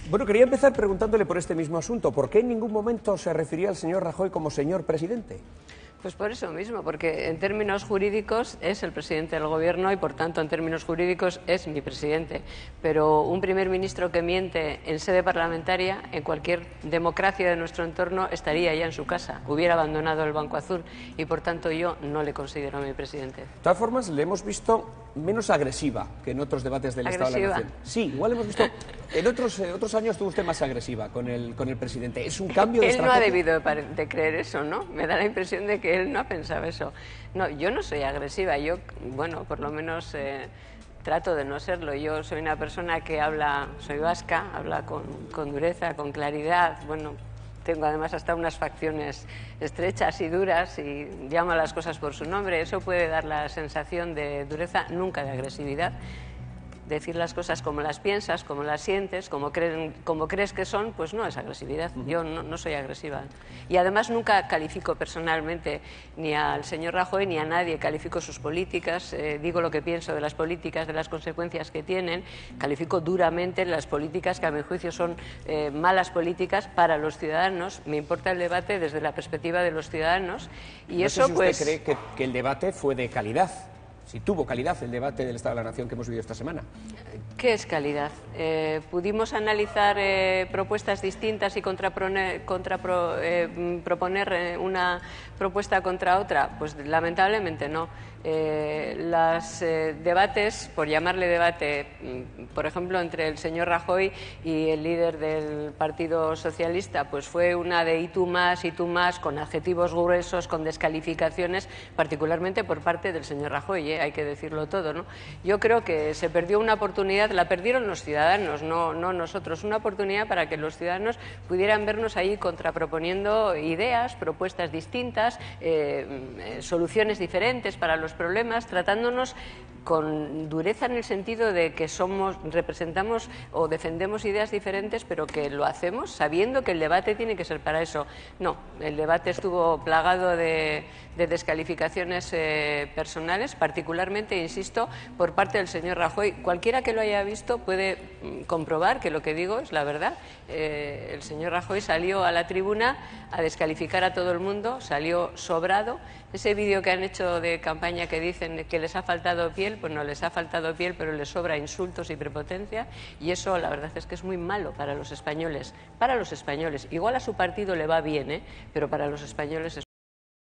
Bueno, quería empezar preguntándole por este mismo asunto. ¿Por qué en ningún momento se refería al señor Rajoy como señor presidente? Pues por eso mismo, porque en términos jurídicos es el presidente del Gobierno y, por tanto, en términos jurídicos es mi presidente. Pero un primer ministro que miente en sede parlamentaria, en cualquier democracia de nuestro entorno, estaría ya en su casa, hubiera abandonado el Banco Azul y, por tanto, yo no le considero mi presidente. De todas formas, le hemos visto menos agresiva que en otros debates del Estado de la Nación. Sí, igual hemos visto... En otros años estuvo usted más agresiva con el presidente. ¿Es un cambio de estrategia? Él no ha debido de creer eso, ¿no? Me da la impresión de que él no ha pensado eso. No, yo no soy agresiva. Yo, bueno, por lo menos trato de no serlo. Yo soy una persona que habla, soy vasca, habla con dureza, con claridad. Bueno, tengo además hasta unas facciones estrechas y duras y llamo a las cosas por su nombre. Eso puede dar la sensación de dureza, nunca de agresividad. Decir las cosas como las piensas, como las sientes, como crees que son, pues no es agresividad. Yo no soy agresiva. Y además nunca califico personalmente ni al señor Rajoy ni a nadie. Califico sus políticas, digo lo que pienso de las políticas, de las consecuencias que tienen. Califico duramente las políticas que a mi juicio son malas políticas para los ciudadanos. Me importa el debate desde la perspectiva de los ciudadanos. Y no eso, sé si usted cree que el debate fue de calidad. Si tuvo calidad el debate del Estado de la Nación que hemos vivido esta semana. ¿Qué es calidad? ¿Pudimos analizar propuestas distintas y proponer una propuesta contra otra? Pues lamentablemente no. Los debates, por llamarle debate, por ejemplo, entre el señor Rajoy y el líder del Partido Socialista, pues fue una de y tú más, con adjetivos gruesos, con descalificaciones, particularmente por parte del señor Rajoy, hay que decirlo todo, ¿no? Yo creo que se perdió una oportunidad, la perdieron los ciudadanos, no nosotros, una oportunidad para que los ciudadanos pudieran vernos ahí contraproponiendo ideas, propuestas distintas, soluciones diferentes para los problemas, tratándonos con dureza en el sentido de que representamos o defendemos ideas diferentes, pero que lo hacemos sabiendo que el debate tiene que ser para eso. No, el debate estuvo plagado de descalificaciones personales, particularmente, insisto, por parte del señor Rajoy. Cualquiera que lo haya visto puede comprobar que lo que digo es la verdad. El señor Rajoy salió a la tribuna a descalificar a todo el mundo, salió sobrado. Ese vídeo que han hecho de campaña que dicen que les ha faltado piel, pues no les ha faltado piel, pero les sobra insultos y prepotencia, y eso la verdad es que es muy malo para los españoles. Para los españoles. Igual a su partido le va bien, pero para los españoles es